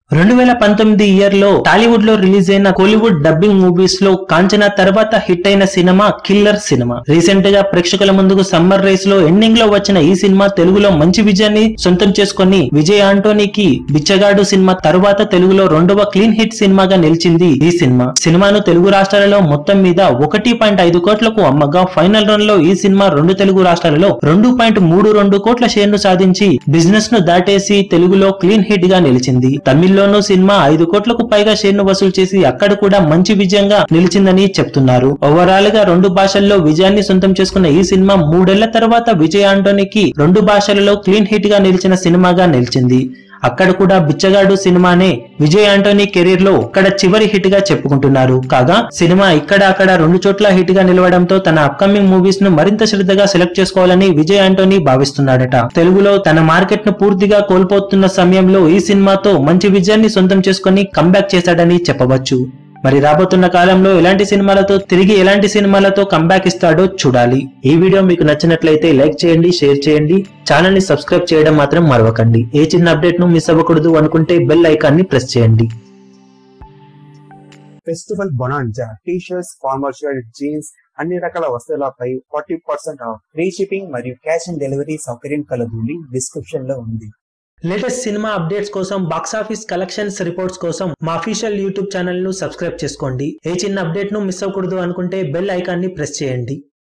2019 year లో టాలీవుడ్ లో release అయిన కోలీవుడ్ డబ్బింగ్ మూవీస్ లో కాంచనా తర్వాత హిట్ అయిన సినిమా కిల్లర్ సినిమా. రీసెంట్ గా ప్రేక్షకుల ముందుకు సమ్మర్ రేస్ లో ఎండింగ్ లో వచ్చిన ఈ సినిమా తెలుగులో మంచి విజయాన్ని సొంతం చేసుకుని విజయ్ ఆంటోనీకి బిచ్చగాడు సినిమా తరువాత తెలుగులో రెండవ క్లీన్ హిట్ సినిమాగా నిలిచింది ఈ సినిమాను తెలుగు రాష్ట్రాలలో మొత్తం మీద 1.5 కోట్లకు అమ్మగా ఫైనల్ రన్ లో ఈ సినిమా రెండు తెలుగు రాష్ట్రాలలో 2.32 కోట్ల షేర్ ను సాధించి బిజినెస్ ను దాటేసి తెలుగులో క్లీన్ హిట్ గా నిలిచింది. తమిళ్లోనూ సినిమా 5 కోట్లకు పైగా షేర్ ను వసూలు చేసి అక్కడ కూడా మంచి విజయంగా నిలిచిందని చెప్తున్నారు. ఓవరాల్ గా రెండు భాషల్లో విజయాన్ని సొంతం చేసుకున్న ఈ సినిమా 3 ఏళ్ల తర్వాత విజయ్ ఆంటోనీకి రెండు భాషలలో క్లీన్ హిట్ గా నిలిచిన సినిమాగా నిలిచింది. అక్కడ కూడా బిచ్చగాడు సినిమానే విజయ్ ఆంటోనీ కెరీర్ లో అక్కడ చివరి హిట్ గా చెప్పుకుంటున్నారు. కాగా సినిమా ఇక్కడ అక్కడ రెండు చోట్ల హిట్ గా నిలవడంతో తన అప్కమింగ్ మూవీస్ ను మరింత శ్రద్ధగా సెలెక్ట్ చేసుకోవాలని విజయ్ ఆంటోనీ భావిస్తున్నాడట. తెలుగులో తన మార్కెట్ ను పూర్తిగా కోల్పోతున్న సమయంలో ఈ సినిమాతో మంచి విజయాన్ని సొంతం చేసుకుని కంబ్యాక్ చేశాడని చెప్పవచ్చు. మరి రాబోతున్న కాలంలో ఎలాంటి సినిమాలతో కంబ్యాక్ ఇస్తాడో చూడాలి. ఈ వీడియో మీకు నచ్చినట్లయితే లైక్ చేయండి, షేర్ చేయండి, ఛానల్ ని సబ్స్క్రైబ్ చేయడం మాత్రం మరవకండి. ఏ చిన్న అప్డేట్ ను మిస్ అవ్వకూడదు అనుకుంటే బెల్ ఐకాన్ ని ప్రెస్ చేయండి. Festival bonanza T-shirts, formal shirt, jeans అన్ని రకాల వస్తువులపై 40% ఆఫ్, ఫ్రీ షిప్పింగ్ మరియు క్యాష్ ఆన్ డెలివరీ సౌకర్యం కలదు. లింక్ డిస్క్రిప్షన్ లో ఉంది. లేటెస్ట్ సినిమా అప్డేట్స్ కోసం, బాక్సాఫీస్ కలెక్షన్స్ రిపోర్ట్స్ కోసం మా అఫీషియల్ యూట్యూబ్ ఛానల్ ను సబ్స్క్రైబ్ చేసుకోండి. ఏ చిన్న అప్డేట్ ను మిస్ అవ్వకూడదు అనుకుంటే బెల్ ఐకాన్ ని ప్రెస్ చేయండి.